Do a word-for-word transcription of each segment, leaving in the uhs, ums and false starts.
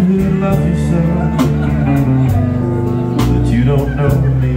who loves you so, but you don't know me.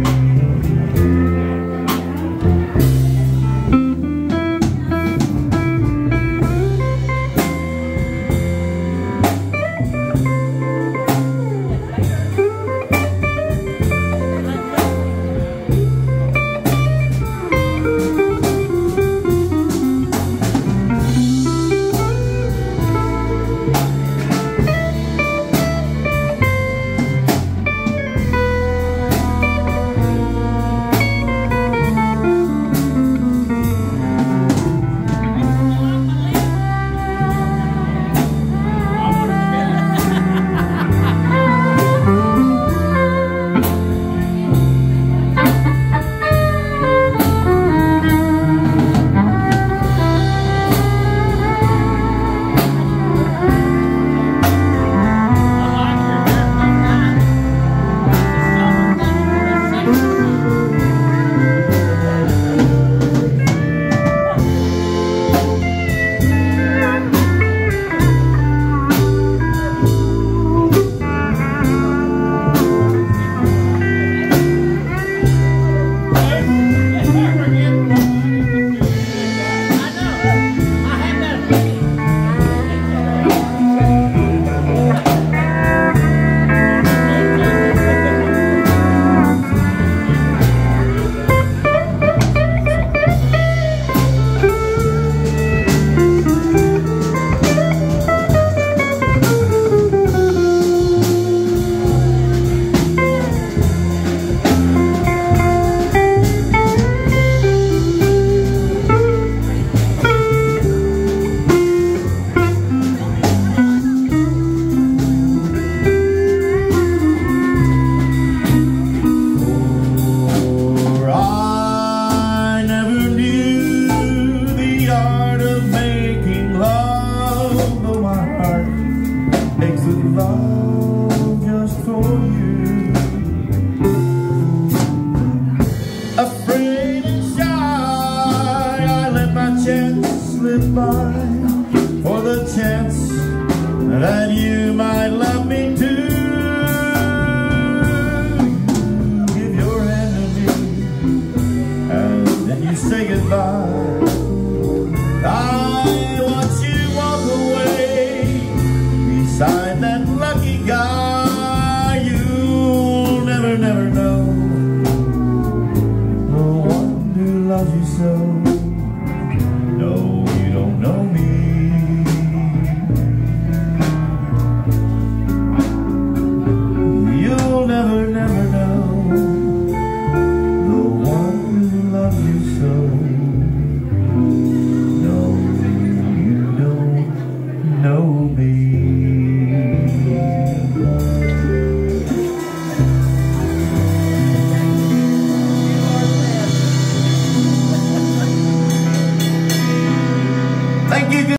Love just for you, afraid and shy, I let my chance slip by, for the chance that you might love me too. Give your hand to me, and then you say goodbye. I watch you walk away beside that lucky guy. You'll never, never know the one who loves you so. No, you don't know me. You'll never, never know the one who loves you so. No, you don't know me.